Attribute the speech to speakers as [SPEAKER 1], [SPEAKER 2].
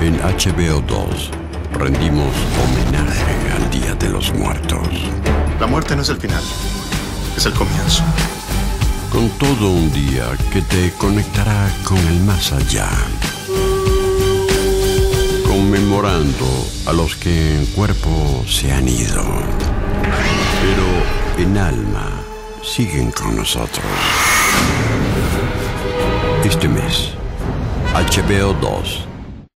[SPEAKER 1] En HBO 2 rendimos homenaje al Día de los Muertos.
[SPEAKER 2] La muerte no es el final, es el comienzo.
[SPEAKER 1] Con todo un día que te conectará con el más allá. Conmemorando a los que en cuerpo se han ido, pero en alma siguen con nosotros. Este mes, HBO 2